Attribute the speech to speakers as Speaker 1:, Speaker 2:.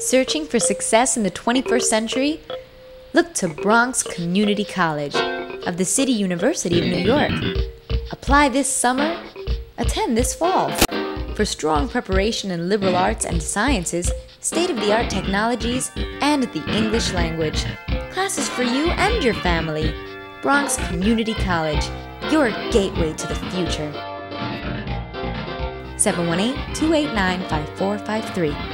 Speaker 1: Searching for success in the 21st century? Look to Bronx Community College of the City University of New York. Apply this summer, attend this fall. For strong preparation in liberal arts and sciences, state-of-the-art technologies, and the English language. Classes for you and your family. Bronx Community College, your gateway to the future. 718-289-5453.